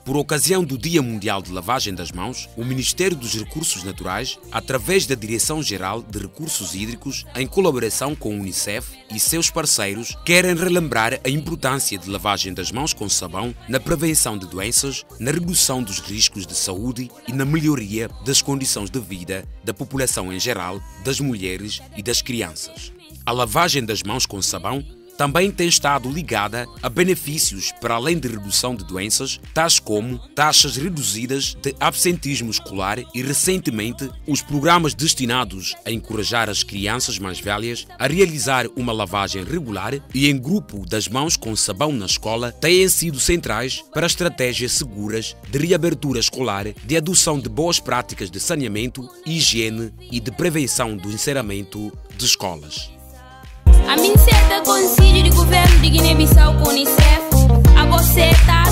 Por ocasião do Dia Mundial de Lavagem das Mãos, o Ministério dos Recursos Naturais, através da Direção-Geral de Recursos Hídricos, em colaboração com o Unicef e seus parceiros, querem relembrar a importância de lavagem das mãos com sabão na prevenção de doenças, na redução dos riscos de saúde e na melhoria das condições de vida da população em geral, das mulheres e das crianças. A lavagem das mãos com sabão também tem estado ligada a benefícios para além de redução de doenças, tais como taxas reduzidas de absentismo escolar e, recentemente, os programas destinados a encorajar as crianças mais velhas a realizar uma lavagem regular e em grupo das mãos com sabão na escola têm sido centrais para estratégias seguras de reabertura escolar, de adoção de boas práticas de saneamento, higiene e de prevenção do encerramento de escolas. A Ministério do Conselho de Governo de Guiné-Bissau com o Unicef, a você tá